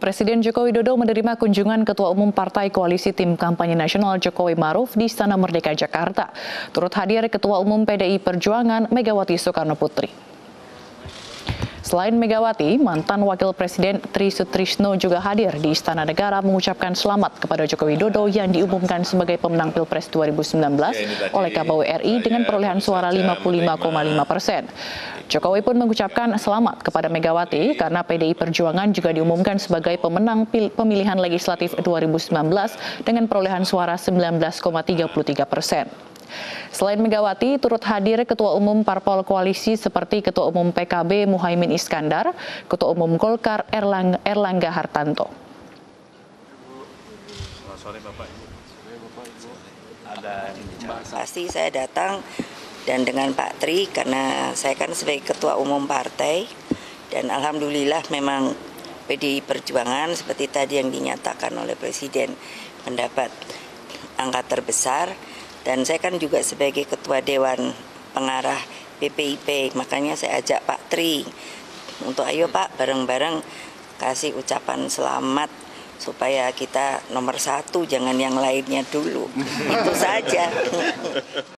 Presiden Joko Widodo menerima kunjungan Ketua Umum Partai Koalisi Tim Kampanye Nasional Jokowi Maruf di Istana Merdeka Jakarta. Turut hadir Ketua Umum PDI Perjuangan Megawati Soekarno Putri. Selain Megawati, mantan Wakil Presiden Tri Sutrisno juga hadir di Istana Negara mengucapkan selamat kepada Joko Widodo yang diumumkan sebagai pemenang Pilpres 2019 oleh KPU RI dengan perolehan suara 55,5%. Jokowi pun mengucapkan selamat kepada Megawati karena PDI Perjuangan juga diumumkan sebagai pemenang pemilihan legislatif 2019 dengan perolehan suara 19,33%. Selain Megawati, turut hadir Ketua Umum Parpol Koalisi seperti Ketua Umum PKB Muhaimin Iskandar, Ketua Umum Golkar Erlangga Hartanto. Pasti saya datang dan dengan Pak Tri karena saya kan sebagai Ketua Umum Partai dan alhamdulillah memang PDI Perjuangan seperti tadi yang dinyatakan oleh Presiden mendapat angka terbesar. Dan saya kan juga sebagai Ketua Dewan Pengarah BPIP, makanya saya ajak Pak Tri untuk ayo Pak bareng-bareng kasih ucapan selamat supaya kita nomor 1, jangan yang lainnya dulu. Itu saja.